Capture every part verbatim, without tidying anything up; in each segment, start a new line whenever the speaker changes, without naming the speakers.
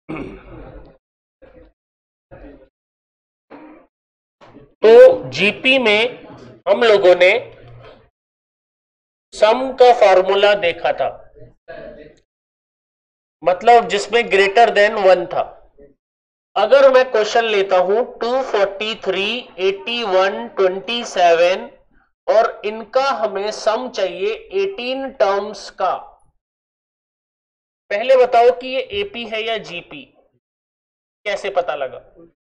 तो जीपी में हम लोगों ने सम का फॉर्मूला देखा था, मतलब जिसमें ग्रेटर देन वन था। अगर मैं क्वेश्चन लेता हूं two forty three, eighty one, twenty seven और इनका हमें सम चाहिए एटीन टर्म्स का, पहले बताओ कि ये एपी है या जीपी, कैसे पता लगा?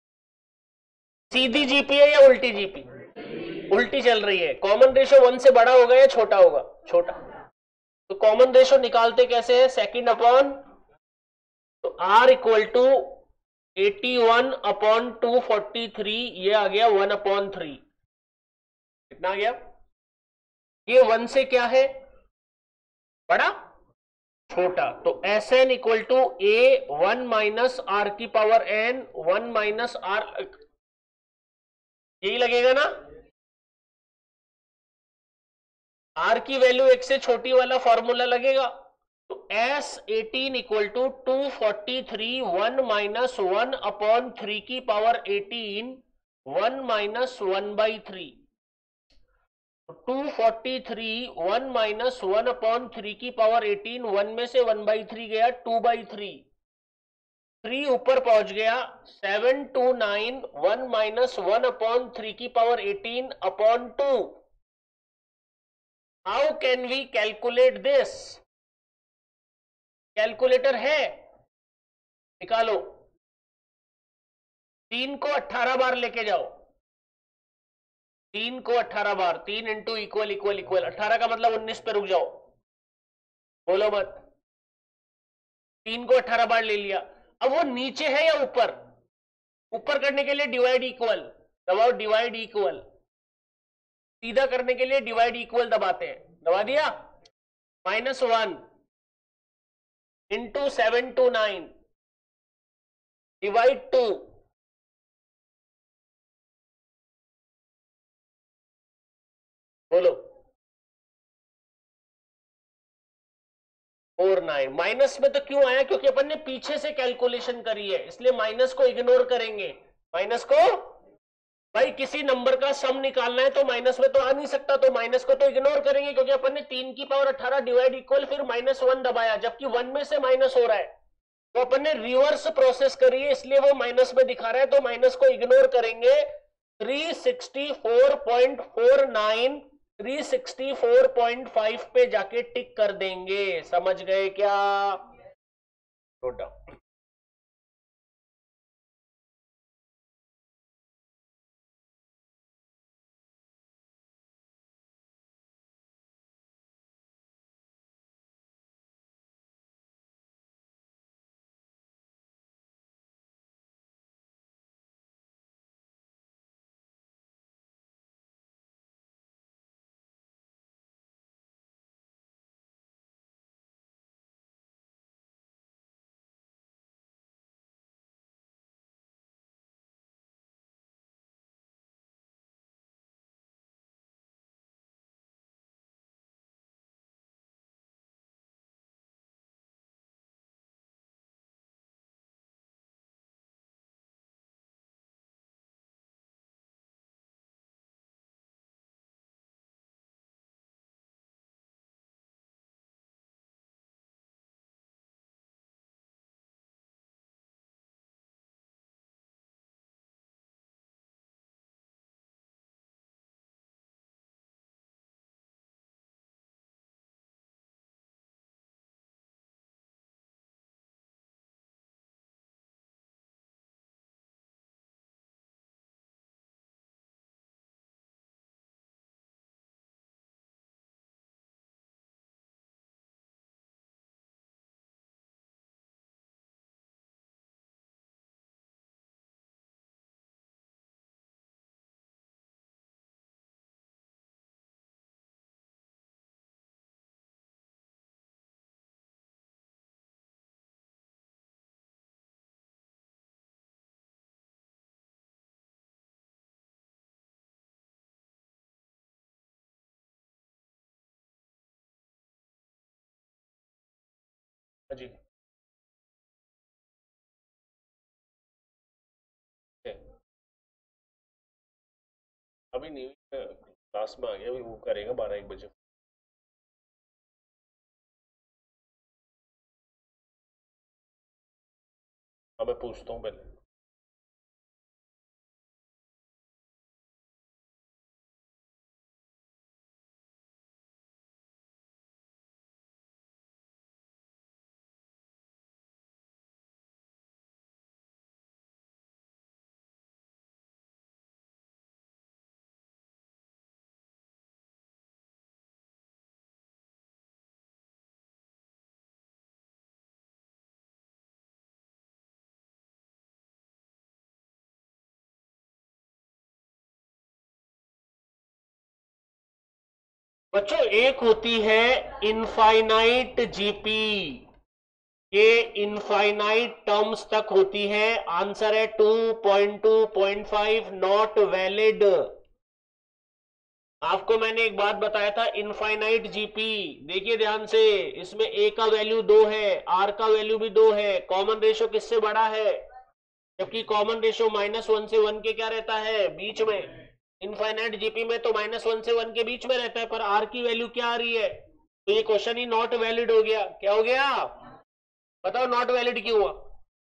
सीधी जीपी है या उल्टी जीपी? उल्टी चल रही है। कॉमन रेशो वन से बड़ा होगा या छोटा होगा? छोटा। तो कॉमन रेशो निकालते कैसे है? सेकंड अपॉन, तो r equal to eighty one upon two forty three, ये आ गया वन अपॉन थ्री। कितना आ गया? ये वन से क्या है? बड़ा, छोटा। तो S N equal to a one minus r की power N, one minus r, यही लगेगा ना? आर की वैल्यू एक से छोटी वाला फॉर्मूला लगेगा। तो S eighteen equal to two forty three, one minus one upon three की power eighteen, one minus one by three. Two forty three, one minus one upon three की पावर एटीन, वन में से one by three गया, two by three, three ऊपर पहुंच गया, seven two nine, one minus one upon three की power eighteen upon two. How can we calculate this? Calculator है? निकालो। तीन को अट्ठारह बार लेके जाओ, तीन को अट्ठारह बार, तीन इंटू इक्वल इक्वल इक्वल अट्ठारह का मतलब उन्नीस पे रुक जाओ, बोलो मत। तीन को अट्ठारह बार ले लिया। अब वो नीचे है या ऊपर? ऊपर करने के लिए डिवाइड इक्वल दबाओ, डिवाइड इक्वल। सीधा करने के लिए डिवाइड इक्वल दबाते हैं, दबा दिया। Minus one into seven two nine divide two, बोलो। Four nine. माइनस में तो क्यों आया? क्योंकि अपन ने पीछे से कैलकुलेशन करी है, इसलिए माइनस को इग्नोर करेंगे। माइनस को, भाई किसी नंबर का सम निकालना है तो माइनस में तो आ नहीं सकता, तो माइनस को तो इग्नोर करेंगे, क्योंकि अपन ने तीन की पावर अठारह डिवाइड इक्वल फिर माइनस वन दबाया, जबकि वन में से माइनस हो रहा है। तो अपन ने रिवर्स प्रोसेस करी है, इसलिए वो माइनस में दिखा रहा है, तो माइनस को इग्नोर करेंगे। Three sixty four point four nine, three sixty four point five पे जाके टिक कर देंगे। समझ गए क्या? Note down. जी। अभी नहीं, क्लास में आ गया, अभी वो करेगा बारह एक बजे। हाँ मैं पूछता हूँ पहले। बच्चों एक होती है इनफाइनाइट जीपी, ये इनफाइनाइट टर्म्स तक होती है। आंसर है two point two point five, not valid. आपको मैंने एक बात बताया था, इनफाइनाइट जीपी। देखिए ध्यान से, इसमें ए का वैल्यू दो है, आर का वैल्यू भी दो है, कॉमन रेशो किससे बड़ा है? जबकि कॉमन रेशो माइनस वन से वन के क्या रहता है, बीच में। इनफाइनाइट जीपी में तो माइनस वन से वन के बीच में रहता है, पर आर की वैल्यू क्या आ रही है? तो ये क्वेश्चन ही नॉट वैलिड हो गया। क्या हो गया बताओ, नॉट वैलिड क्यों हुआ?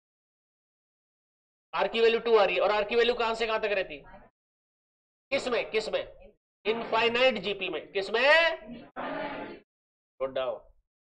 आर की वैल्यू टू आ रही है, और आर की वैल्यू कहां से कहां तक रहती है? किस में किस में? इनफाइनाइट जीपी में। किस में? Note down.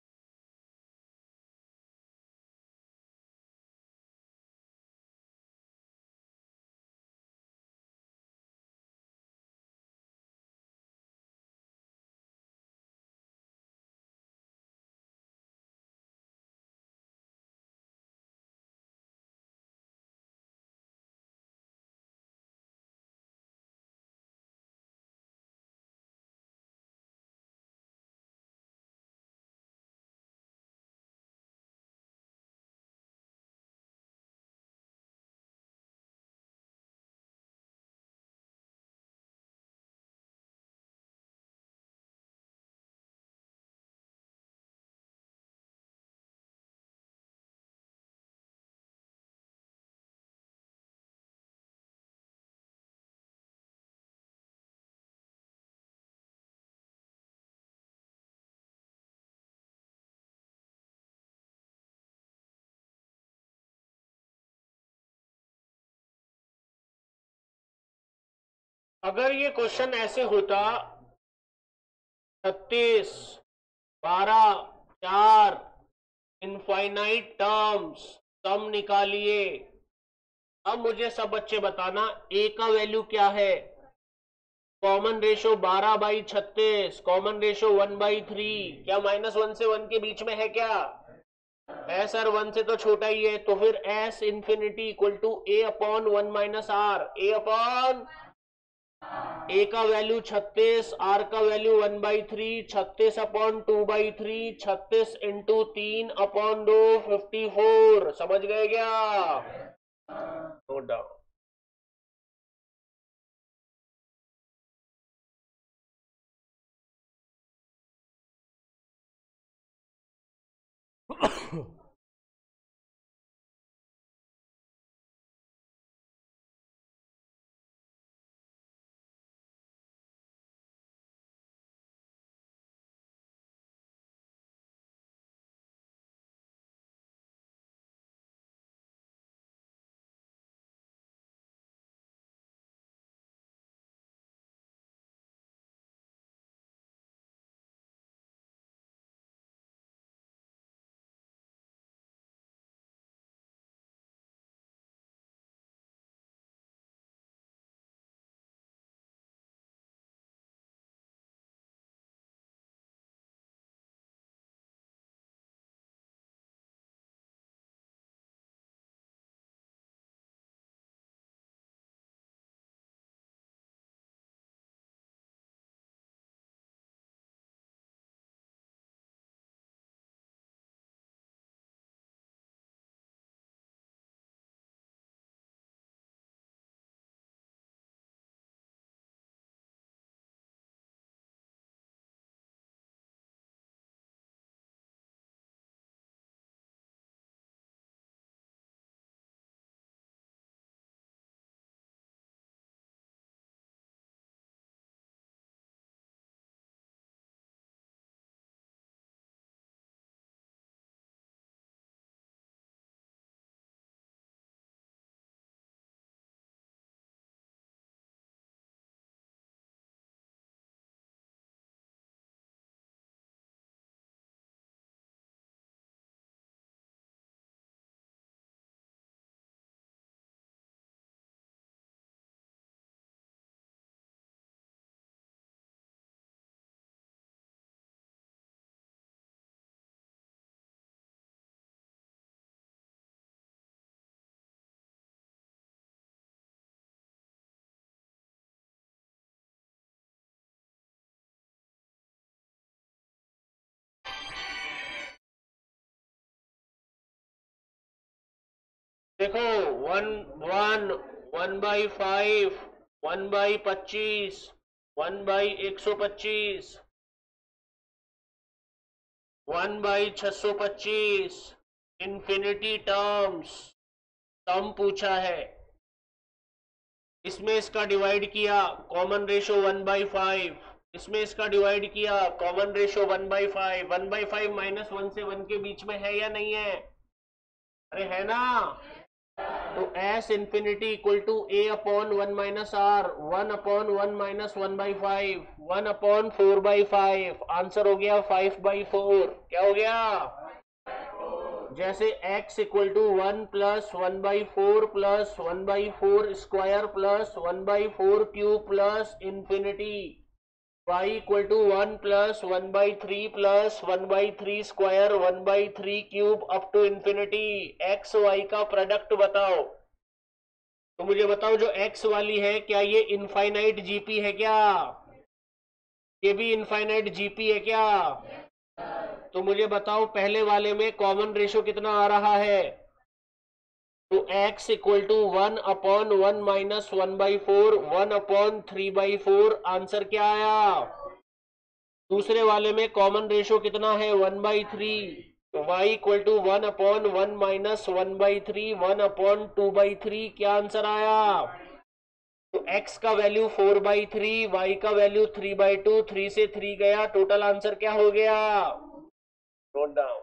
अगर ये क्वेश्चन ऐसे होता, छत्तीस, बारह, चार, इनफाइनाइट टर्म्स, सम निकालिए। अब मुझे सब बच्चे बताना, ए का वैल्यू क्या है? कॉमन रेशो बारह बाई छत्तीस, common ratio one by three. क्या माइनस वन से वन के बीच में है क्या? है सर, वन से तो छोटा ही है। तो फिर S infinity equal to A upon one minus R. A upon, A का वैल्यू छत्तीस, आर का वैल्यू वन बाई थ्री, छत्तीस अपॉन टू बाई थ्री, छत्तीस इंटू तीन अपॉन दो, फिफ्टी फोर। समझ गए क्या? No doubt. देखो, one one one by five, one by पच्चीस, वन बाई एक सौ पच्चीस, वन बाई छह सौ पच्चीस, इन्फिनिटी टर्म्स, टर्म पूछा है, इसमें इसका डिवाइड किया, common ratio one by five, इसमें इसका डिवाइड किया, common ratio one by five, one by five minus one से वन के बीच में है या नहीं है? अरे है ना। तो S infinity equal to A upon one minus R, one upon one minus one by five, one upon four by five, answer हो गया फाइव बाई फोर। क्या हो गया? जैसे x equal to one plus one by four plus one by four square plus one by four cube plus infinity, y equal to one plus one by three plus one by three square one by three cube up to infinity. X Y का product बताओ। तो मुझे बताओ, जो x वाली है क्या ये इनफाइनाइट जीपी है क्या? ये भी इनफाइनाइट जीपी है क्या? तो मुझे बताओ, पहले वाले में कॉमन रेशो कितना आ रहा है? तो x equal to one upon one minus one by four, one upon three by four, answer क्या आया? दूसरे वाले में कॉमन रेशो कितना है? वन बाई थ्री, तो y equal to one upon one minus one by three, one upon two by three, क्या answer आया? तो x का value four by three, Y का value three by two, three से थ्री गया, टोटल आंसर क्या हो गया? Note down.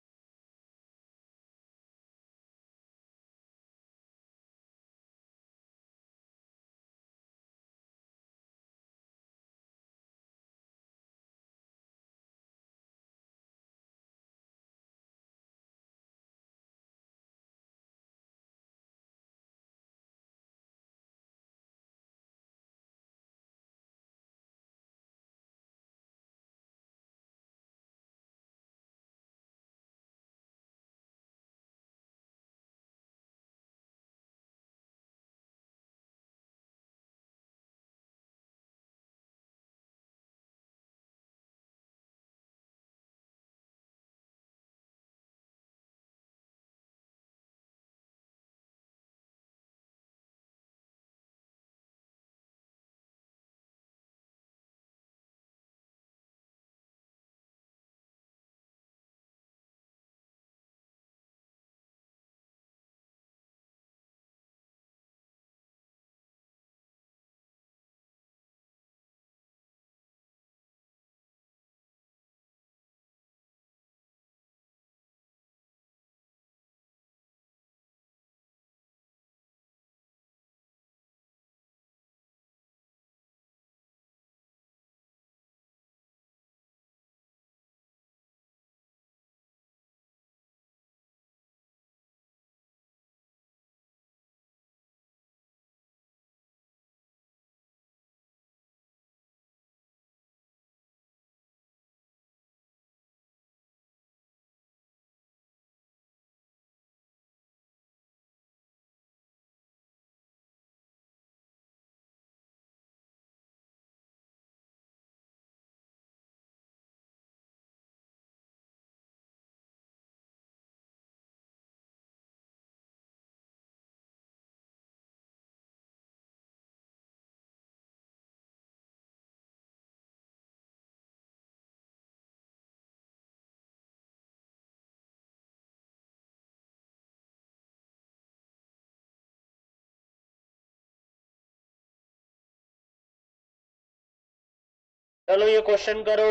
चलो ये क्वेश्चन करो।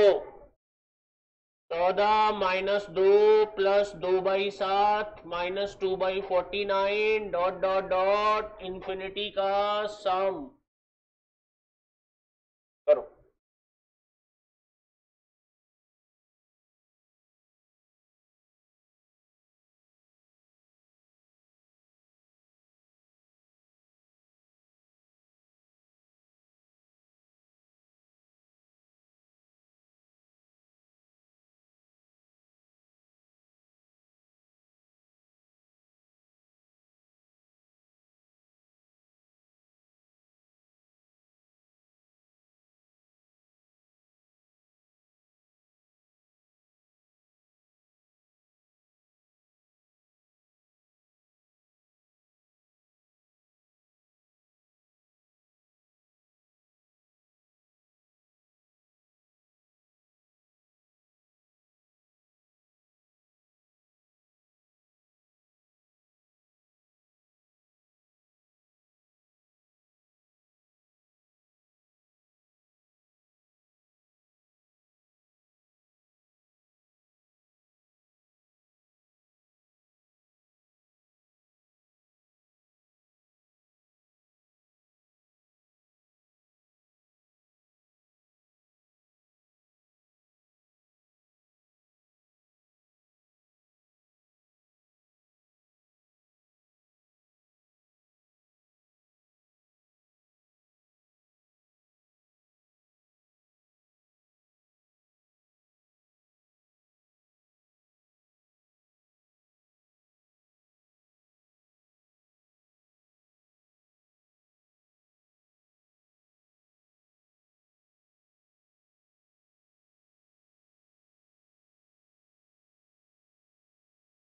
चौदह माइनस दो प्लस दो बाई सात minus two by forty nine dot dot dot infinity का सम करो।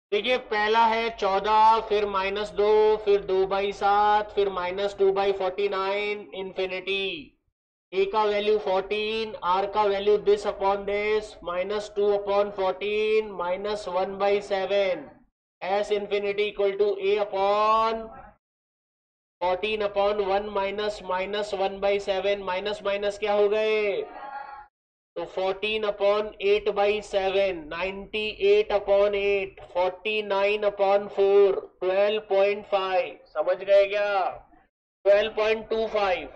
देखिए पहला है चौदह, फिर माइनस दो, फिर दो बाई सात, फिर minus two by forty nine, infinity. A का वैल्यू फोर्टीन, आर का value this upon this, minus two upon fourteen, minus one by seven, S infinity equal to A upon fourteen upon one minus minus one by seven, minus minus क्या हो गए, तो fourteen upon eight by seven, ninety eight upon eight, forty nine upon four, twelve point five. समझ गए क्या? Twelve point to five.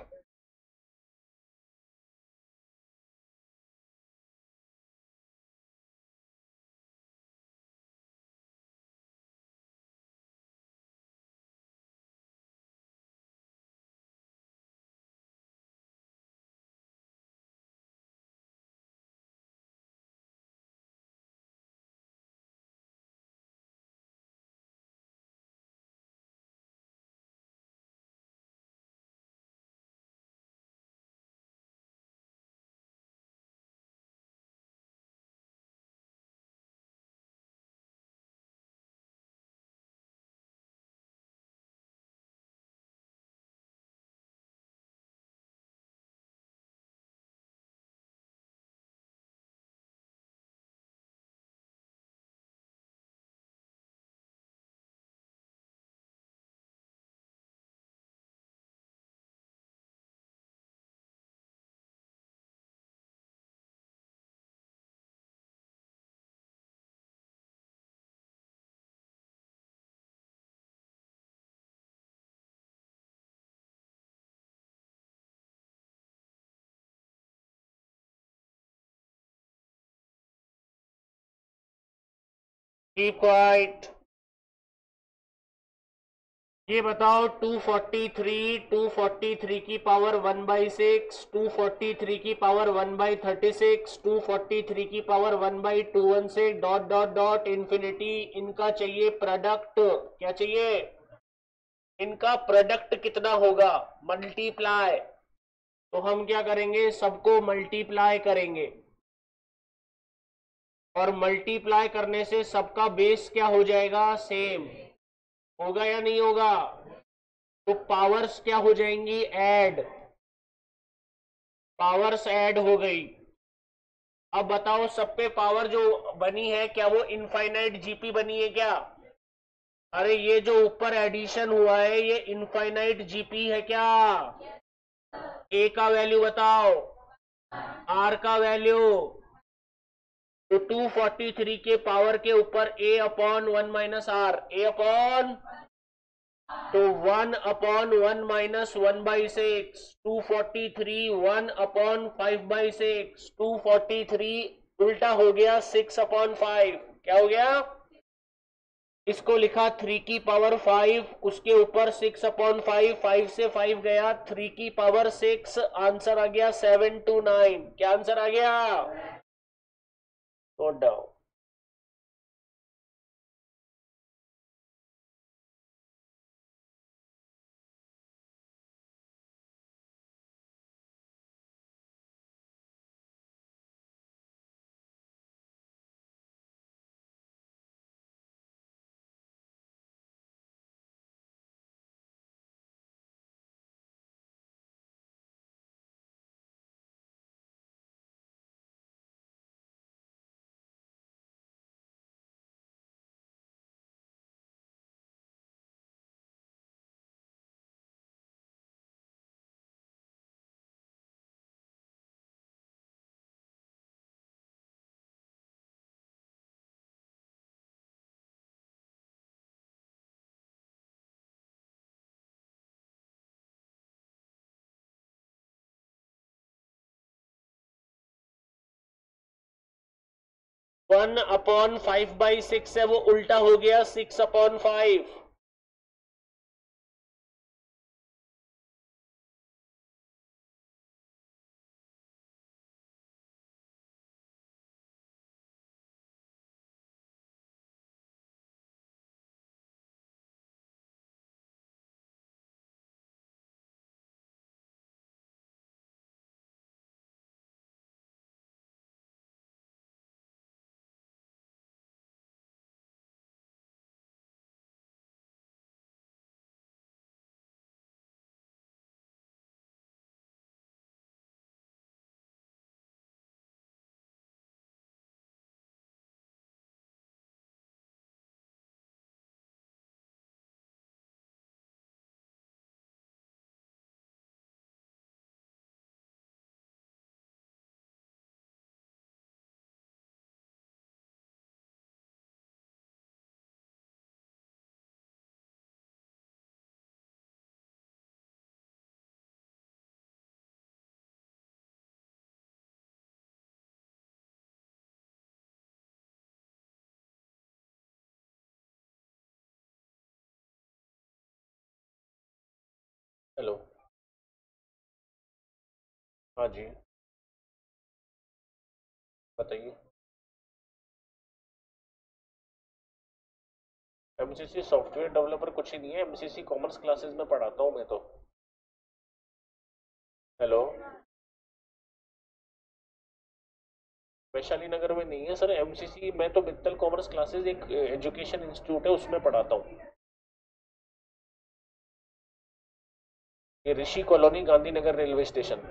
Keep quiet. ये बताओ two forty three, two forty three की power one by six, two forty three की power one by thirty six, two forty three की power one by two one से dot dot dot infinity, इनका चाहिए product. क्या चाहिए? इनका product कितना होगा, मल्टीप्लाई। तो हम क्या करेंगे, सबको मल्टीप्लाई करेंगे, और मल्टीप्लाई करने से सबका बेस क्या हो जाएगा, सेम। होगा या नहीं होगा? तो पावर्स क्या हो जाएंगी, ऐड। पावर्स ऐड हो गई। अब बताओ सब पे पावर जो बनी है, क्या वो इनफाइनाइट जीपी बनी है क्या? अरे ये जो ऊपर एडिशन हुआ है ये इनफाइनाइट जीपी है क्या? ए का वैल्यू बताओ, आर का वैल्यू। तो टू फोर्टी थ्री के पावर के ऊपर A upon one minus R, A upon, तो one upon one minus one by six, two forty three, one upon five by six, two forty three उल्टा हो गया six upon five. क्या हो गया? इसको लिखा थ्री की पावर फाइव, उसके ऊपर सिक्स अपॉन फाइव, फाइव से फाइव गया, थ्री की पावर सिक्स, आंसर आ गया सेवन टू नाइन। क्या आंसर आ गया? Note down. One upon five by six है, वो उल्टा हो गया सिक्स अपॉन फाइव। हेलो। हाँ जी, बताइए। एमसीसी सॉफ्टवेयर डेवलपर कुछ ही नहीं है, एमसीसी कॉमर्स क्लासेस में पढ़ाता हूँ मैं तो। हेलो। वैशाली नगर में नहीं है सर एमसीसी, मैं तो मित्तल कॉमर्स क्लासेस एक एजुकेशन इंस्टीट्यूट है उसमें पढ़ाता हूँ। ये Rishi colony, Gandhinagar railway station.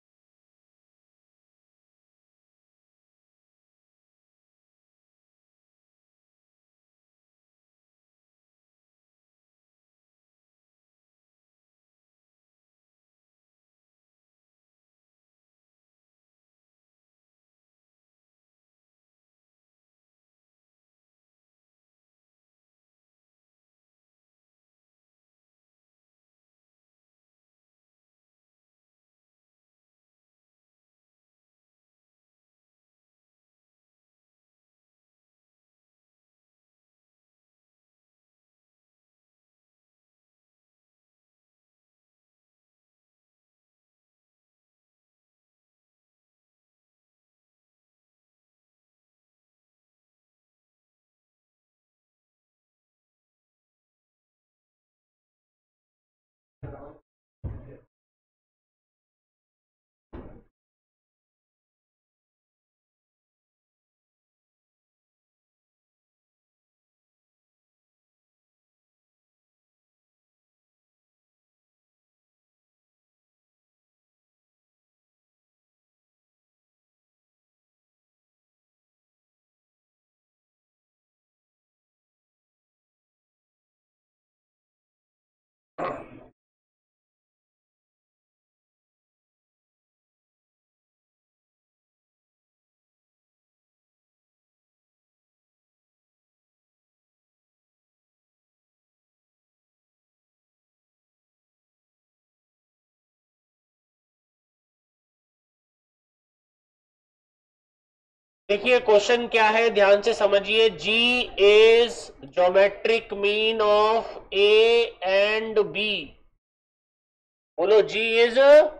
देखिए क्वेश्चन क्या है, ध्यान से समझिए। G is geometric mean of A and B. बोलो जी इज।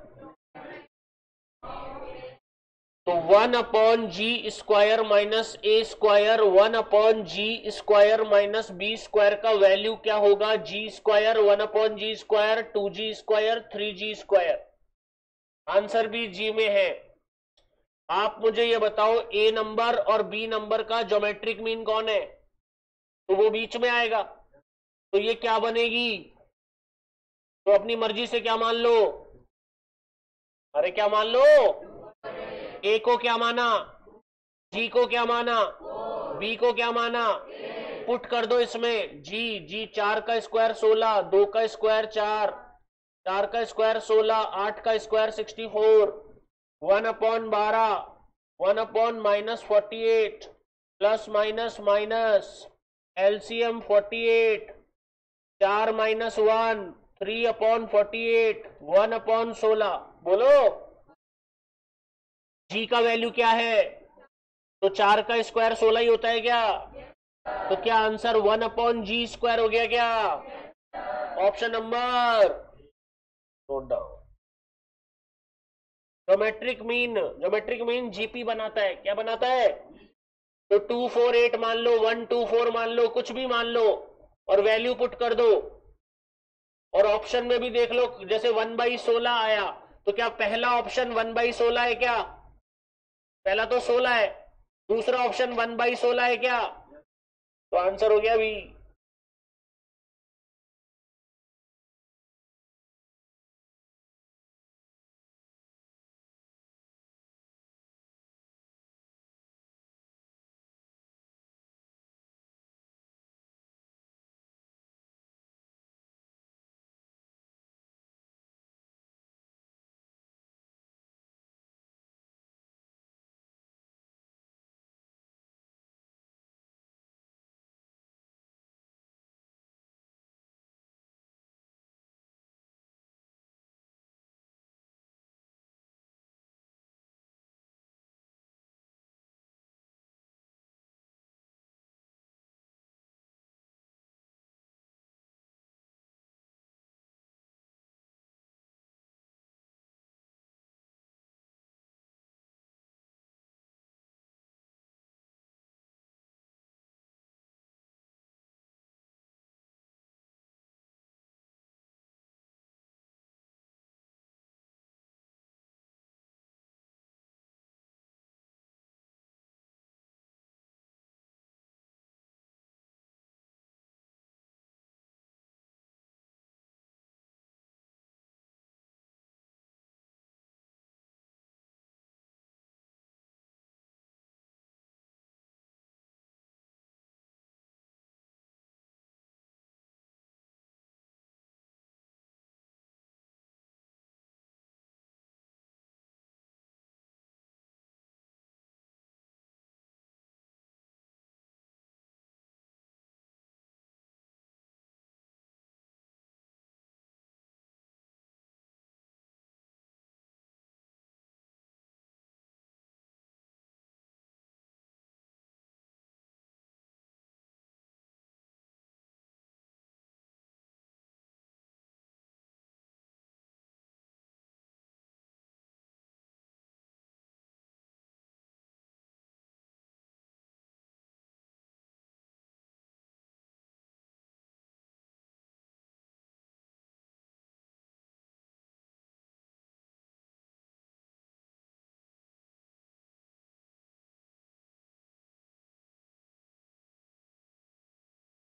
तो one upon G square minus A square, one upon G square minus B square का वैल्यू क्या होगा? G square, one upon G square, two G square, three G square. Answer भी G में है। आप मुझे ये बताओ, ए नंबर और बी नंबर का ज्योमेट्रिक मीन कौन है? तो वो बीच में आएगा। तो ये क्या बनेगी? तो अपनी मर्जी से क्या मान लो? अरे क्या मान लो? ए को क्या माना? जी को क्या माना? बी को क्या माना? पुट कर दो इसमें। जी जी चार का स्क्वायर सोलह, दो का स्क्वायर चार, चार का स्क्वायर सोलह, आठ का square sixty four, one upon बारह, one upon minus forty eight, plus minus minus, LCM forty eight, चार minus one, three upon forty eight, one upon सोलह। बोलो जी का वैल्यू क्या है? तो चार का स्क्वायर सोलह ही होता है क्या? तो क्या answer one upon G square हो गया क्या? Option number, note down. Geometric mean, geometric mean GP बनाता है। क्या बनाता है? तो टू फोर एट मान लो, वन टू फोर मान लो, कुछ भी मान लो, और वैल्यू पुट कर दो। और ऑप्शन में भी देख लो, जैसे वन बाई सोलह आया, तो क्या पहला ऑप्शन वन बाई सोलह है क्या? पहला तो सोलह है। दूसरा ऑप्शन वन बाई सोलह है क्या? तो आंसर हो गया बी।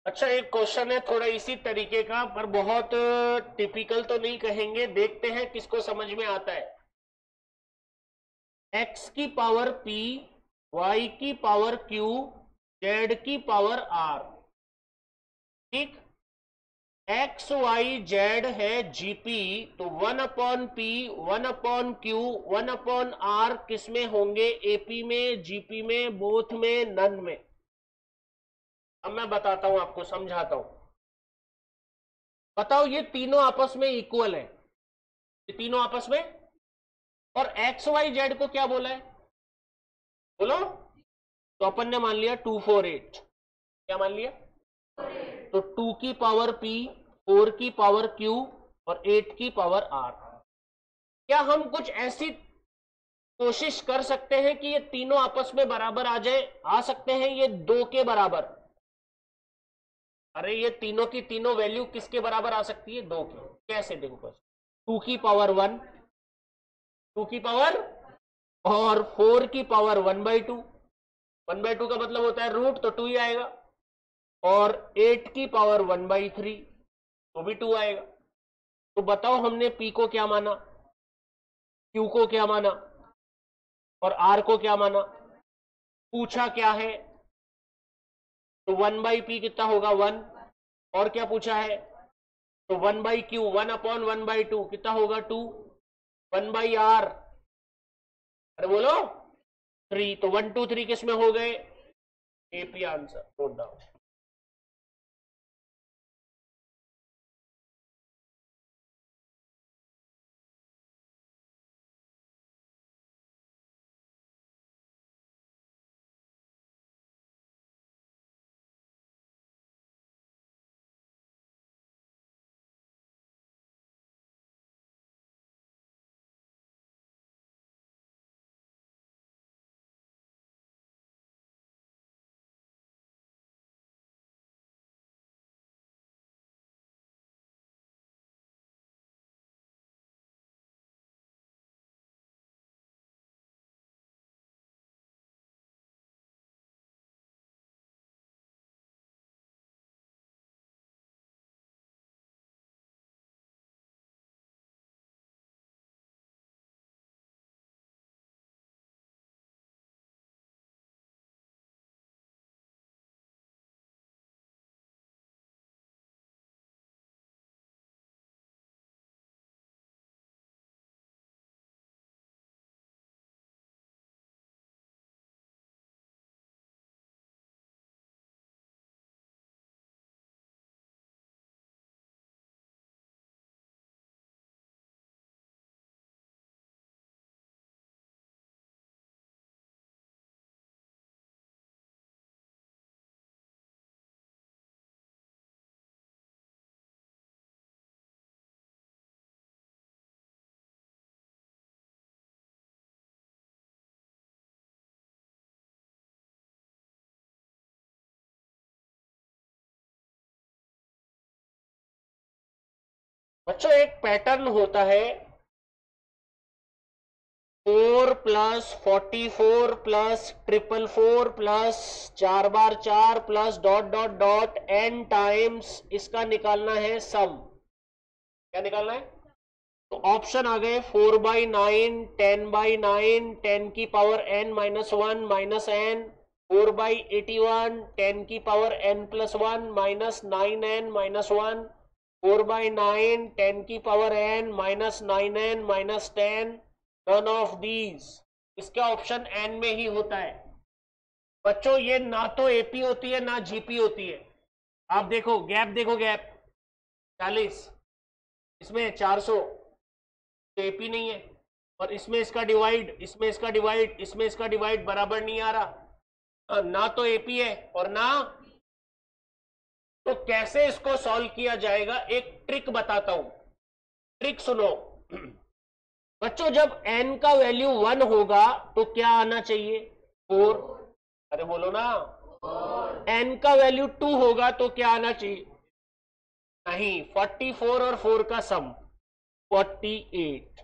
अच्छा, एक क्वेश्चन है थोड़ा इसी तरीके का, पर बहुत टिपिकल तो नहीं कहेंगे, देखते हैं किसको समझ में आता है। x की पावर p, y की पावर q, z की पावर r। ठीक, एक्स वाई जेड है जीपी, तो one upon P, one upon Q, one upon R किस में होंगे? एपी में, जीपी में, बोथ में, नन में। अब मैं बताता हूं आपको, समझाता हूं। बताओ, ये तीनों आपस में इक्वल है, ये तीनों आपस में, और एक्स वाई जेड को क्या बोला है? बोलो। तो अपन ने मान लिया टू फोर एट। क्या मान लिया? तो टू की पावर पी, फोर की पावर क्यू, और एट की पावर आर। क्या हम कुछ ऐसी कोशिश कर सकते हैं कि ये तीनों आपस में बराबर आ जाए? आ सकते हैं, ये दो के बराबर। अरे, ये तीनों की तीनों वैल्यू किसके बराबर आ सकती है? दो की। कैसे? देखो बस, टू की पावर वन, टू की पावर, और फोर की power one by two. One by two का मतलब होता है रूट, तो टू ही आएगा। और एट की पावर वन बाई थ्री, तो भी टू आएगा। तो बताओ, हमने पी को क्या माना, क्यू को क्या माना, और आर को क्या माना? पूछा क्या है? तो वन बाई पी कितना होगा? वन। और क्या पूछा है? तो one by Q, one upon one by two कितना होगा? टू। वन बाई आर, अरे बोलो, थ्री। तो वन टू थ्री किस में हो गए? AP answer, note down. बच्चों, एक पैटर्न होता है, four plus forty four plus triple four plus चार बार चार plus dot dot dot N times, इसका निकालना है सम। क्या निकालना है? तो ऑप्शन आ गए, four by nine, ten by nine, ten की power N minus one minus N, four by eighty one, ten की power N plus one minus nine N minus one, four by nine, ten की power N minus nine N minus ten, none of these. इसका option N में ही होता है। बच्चों, ये ना तो एपी होती है ना जीपी होती है। आप देखो गैप, देखो गैप चालीस, इसमें चार सौ, तो एपी नहीं है। और इसमें इसका डिवाइड, इसमें इसका डिवाइड, इसमें इसका डिवाइड बराबर नहीं आ रहा, ना तो एपी है और ना। तो कैसे इसको सॉल्व किया जाएगा? एक ट्रिक बताता हूं, ट्रिक सुनो। बच्चों, जब n का वैल्यू वन होगा तो क्या आना चाहिए? फोर। अरे बोलो ना। n का वैल्यू टू होगा तो क्या आना चाहिए? नहीं, फोर्टी फोर और फोर का sum forty eight.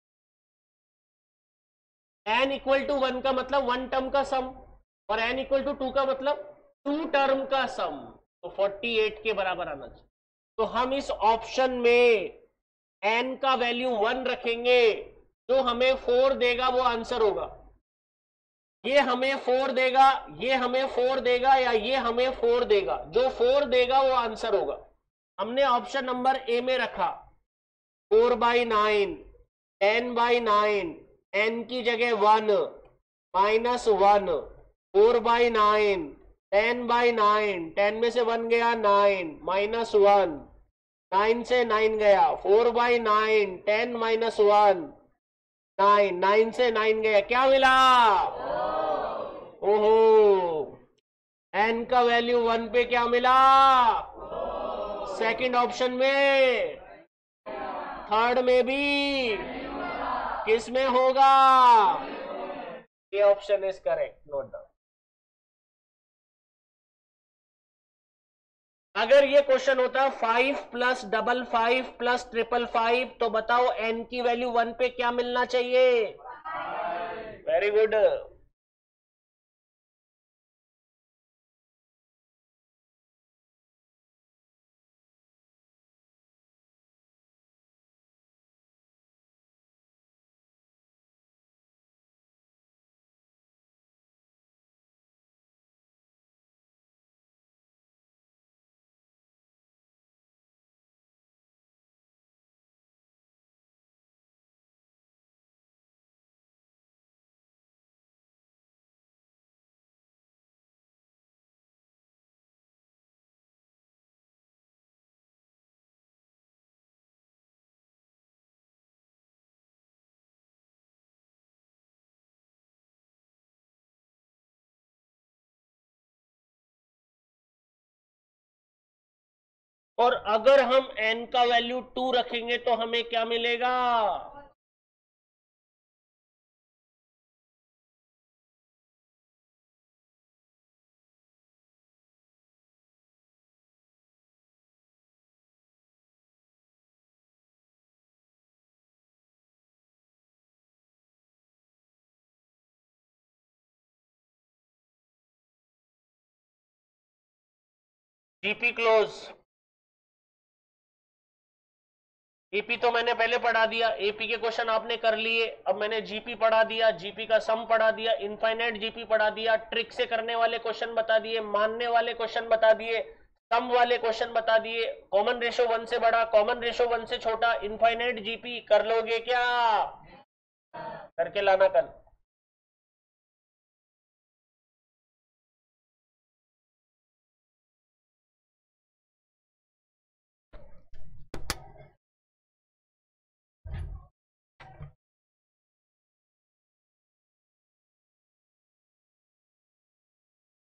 n equal to one का मतलब वन टर्म का सम, और n इक्वल टू टू का मतलब टू टर्म का सम। तो अड़तालीस के बराबर आना चाहिए। तो हम इस ऑप्शन में n का वैल्यू वन रखेंगे, जो हमें फोर देगा वो आंसर होगा। ये हमें फोर देगा, ये हमें फोर देगा, या ये हमें फोर देगा, जो फोर देगा वो आंसर होगा। हमने ऑप्शन नंबर ए में रखा four by nine, ten by nine, N की जगह one, minus one, four by nine, ten by nine, ten में से वन गया नाइन, माइनस वन, नाइन से नाइन गया, four by nine, ten minus one, nine, nine से nine गया, क्या मिला? ओहो, एन का वैल्यू वन पे क्या मिला? सेकंड ऑप्शन में, थर्ड में भी, किस में होगा? ये option is correct, note down. अगर ये क्वेश्चन होता five plus double five plus triple five, तो बताओ एन की वैल्यू वन पे क्या मिलना चाहिए? Very good. और अगर हम n का वैल्यू टू रखेंगे तो हमें क्या मिलेगा? GP close. एपी तो मैंने पहले पढ़ा दिया, एपी के क्वेश्चन आपने कर लिए। अब मैंने जीपी पढ़ा दिया, जीपी का सम पढ़ा दिया, इनफाइनाइट जीपी पढ़ा दिया, ट्रिक से करने वाले क्वेश्चन बता दिए, मानने वाले क्वेश्चन बता दिए, सम वाले क्वेश्चन बता दिए, कॉमन रेशो वन से बड़ा, कॉमन रेशो वन से छोटा, इनफाइनाइट जीपी। कर लोगे क्या? करके लाना कल।